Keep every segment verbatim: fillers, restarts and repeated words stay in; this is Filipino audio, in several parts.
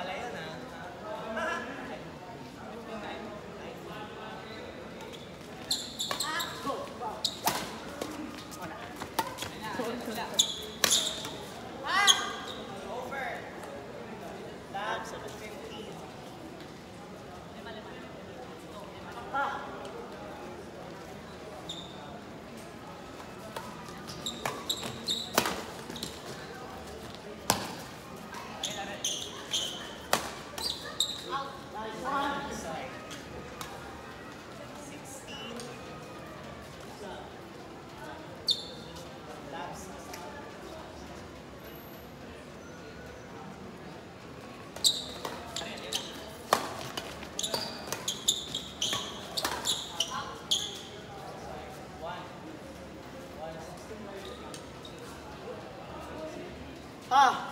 Ah!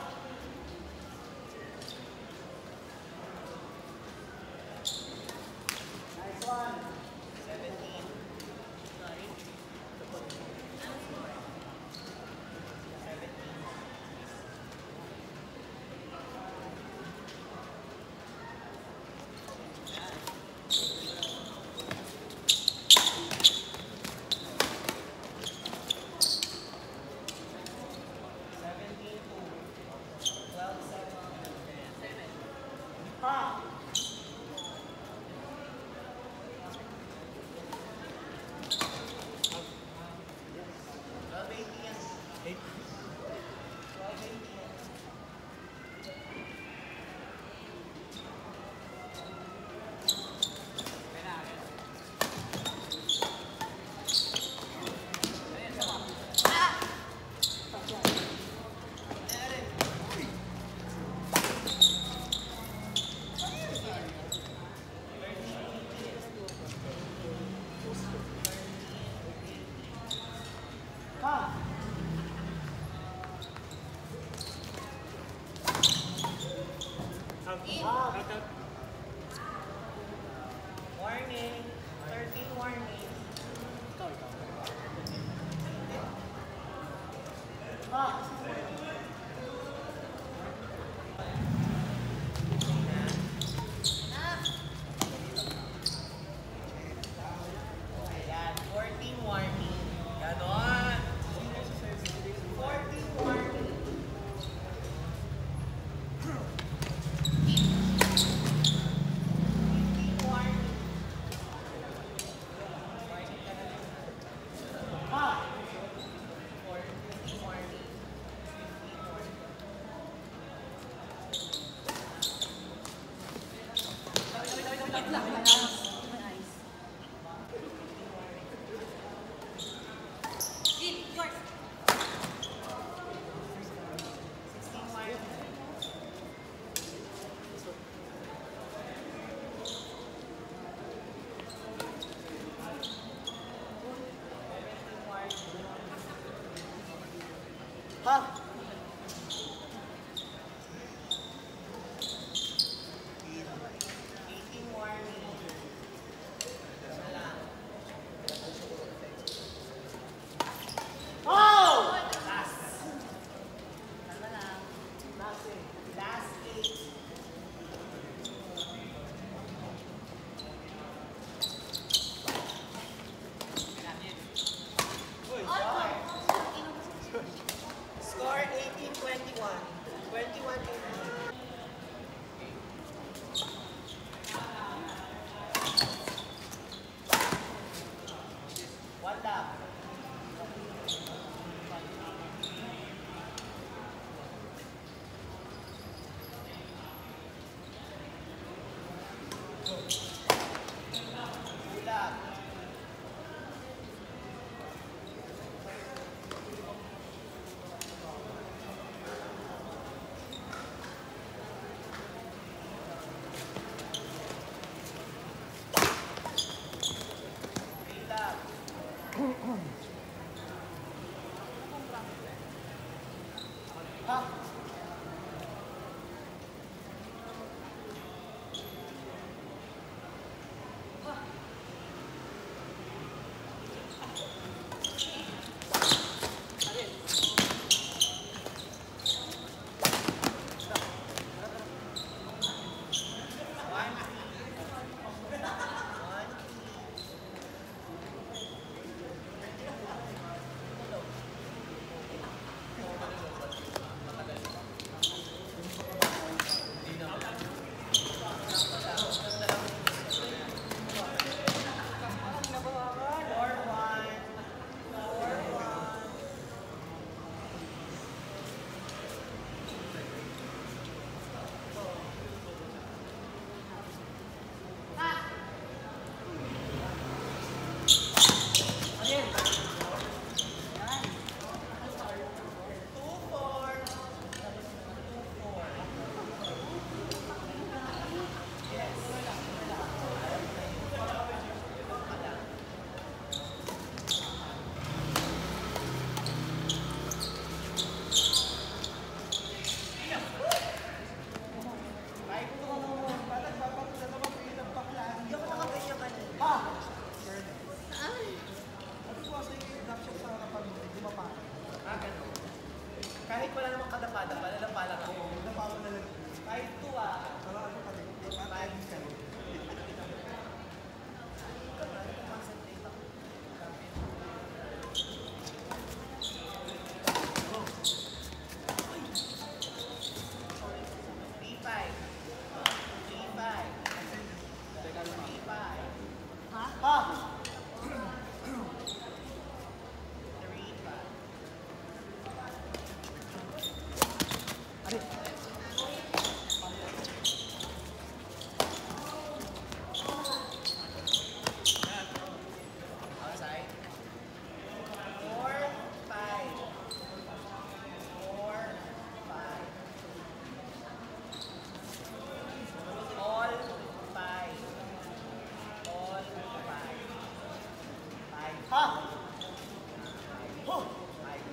Nice one. seventeen. Sorry. seventeen. Ah! Warning. thirteen warning. Ah! Ayan, fourteen warning. Ganon. fourteen warning. Ha? eighteen warning. Oh! Last. Last eight. Last eight. Score eighteen twenty-one. twenty-one eighteen. One lap. Two lap. Ha? Kahit wala namang kadapa-dapa, lalapa lang ako. Napawa na lang. five two ah. Pero ano pa rin? five two. Concentrate ako. three five. three five. three five. Ha? Ha? three five. Outside. Four, five. Four, five. All five. All five. Five. Ha? Huh. Five.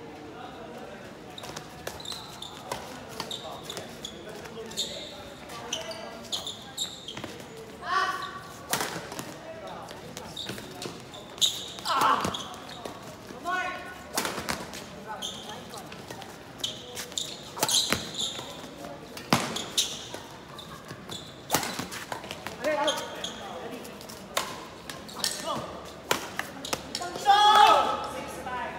Okay, out. Six, five.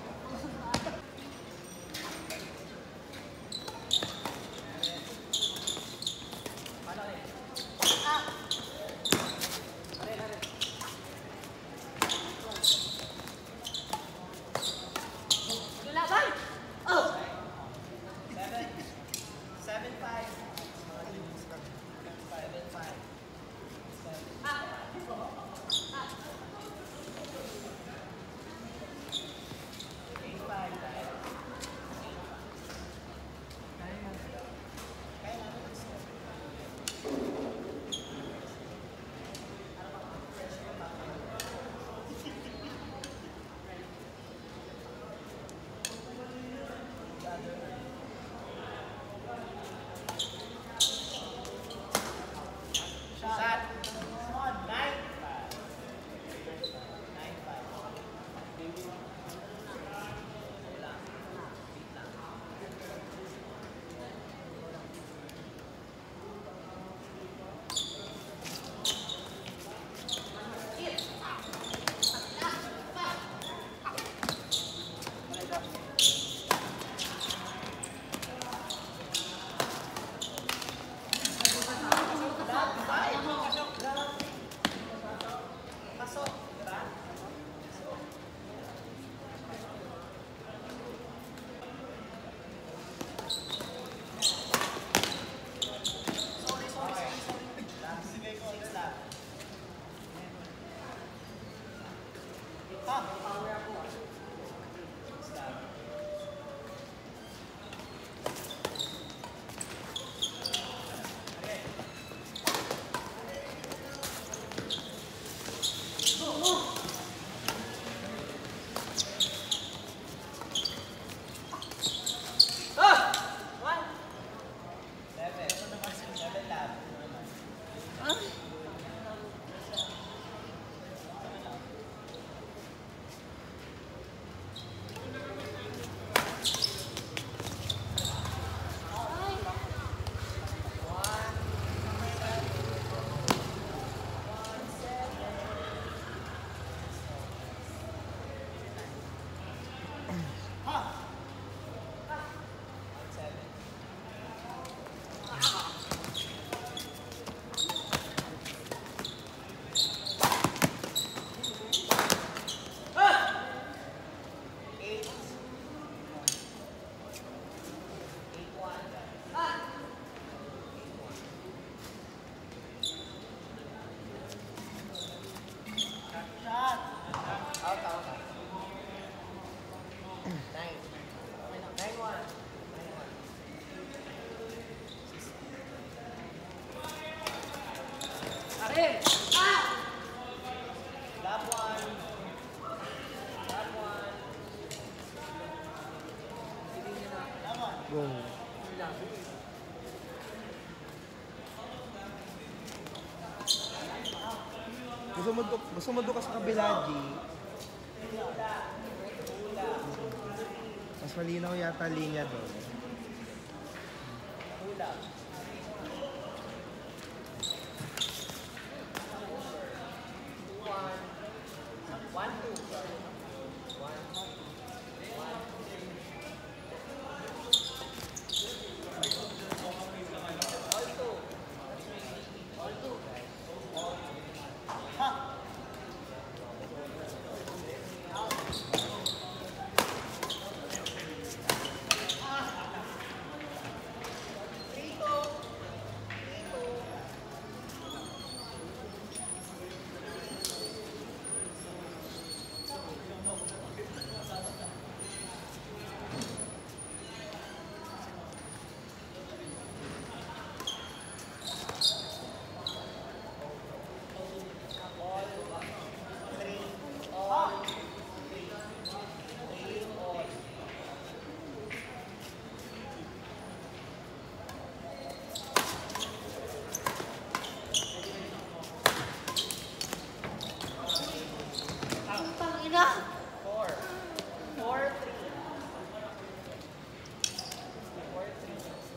Paano ulit? Ulit, ulit. Lalaban! Oh! Seven. Seven, five. Seven, five. Seven. Eight, five. Kaya namin ang score. Shot. Nine, five. Nine, five. Wala. Wait lang. Love, five. Love. Pasok, diba? Pasok. Sorry, sorry, sorry, sorry. Love. Six, love. Ha? Six, love. Okay. Ah! One. Seven. Seven, love. Ah? Seven. Eight. Eight, one. Eight, one. Shot. Out, out, out. Nine. Nine, one. Nine, one. Arin! Ah! Love one. Love one. Love one. Go. Gusto mo, do- gusto mo doon ka sa kabila, G. Hula. Hula. Mas Mas malinaw yata linya doon. Hula. One. One, two. Sorry. One. One. All two. All two, guys. Ha! Three, two. Three, two. All three, all three, three, all. Putang ina! Four. Four, three. Four, three.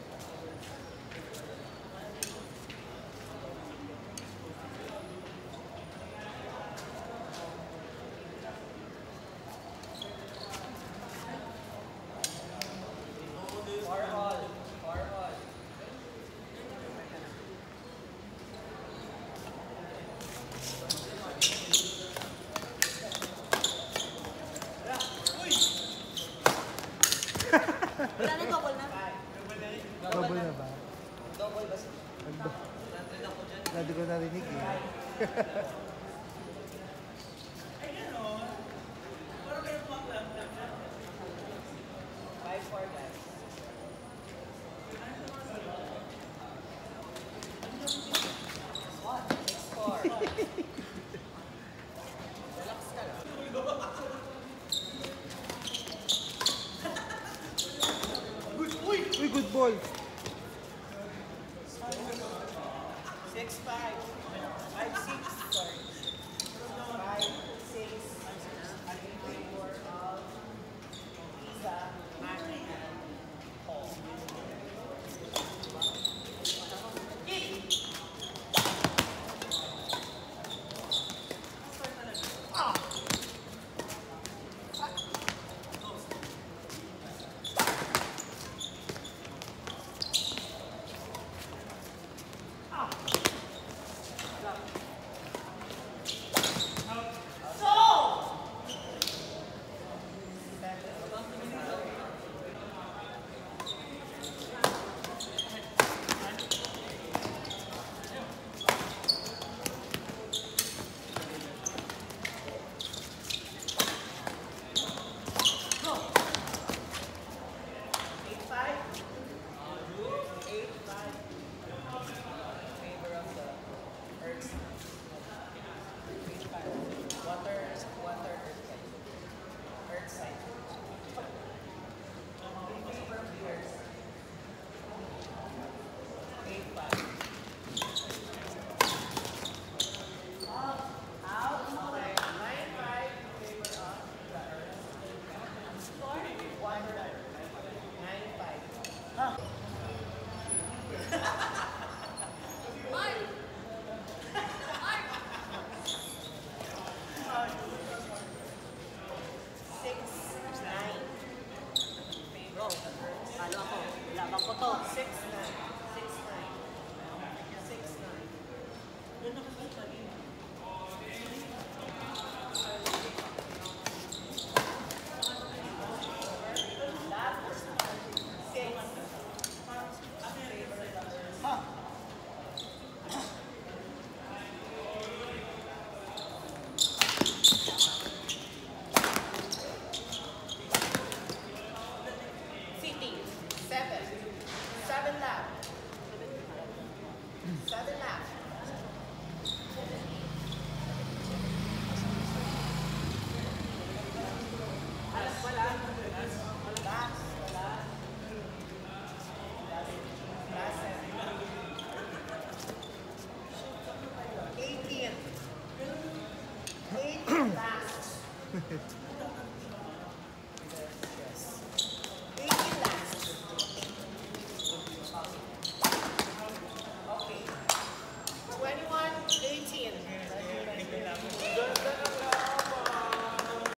Four all. Four all. Wala na double na. Five. Double na ba? Double ba siya? Nag- Nandun ako dyan. Hindi ko narinig eh. Five, four, guys. What? Six, four. Relax ka lang. Uy, good ball. Six, five. Five, six. Sorry. Five, six. In favor of Isa, Mac, and Paul. Eight, five. Eight, five. In favor of the Earth sign. Eight, five. Water, water, Earth sign. Earth sign. In favor of the Earth. Eight, five. Out. Okay. Nine, five. In favor of the Earth. One, nine, five. Six, nine. Bro, ano ako? Labang ko to. Six, nine. Six, nine. Six, nine. Six. City. Seven. Seven left. Seven left. Last, wala. Last, wala. Last seven. Eighteen. Eight last.